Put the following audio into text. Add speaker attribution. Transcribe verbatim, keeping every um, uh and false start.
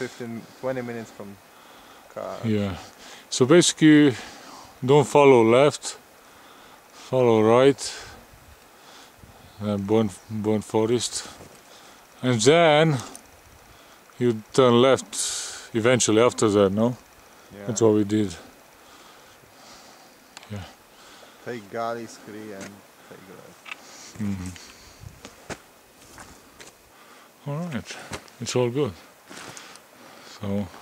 Speaker 1: fifteen, twenty minutes from car.
Speaker 2: Yeah. So basically, don't follow left, follow right, uh, burn, burn forest, and then you turn left eventually after that, no?
Speaker 1: Yeah.
Speaker 2: That's what we did. Yeah.
Speaker 1: Take Gali Scree and take left.
Speaker 2: Mm-hmm. All right, it's all good. So.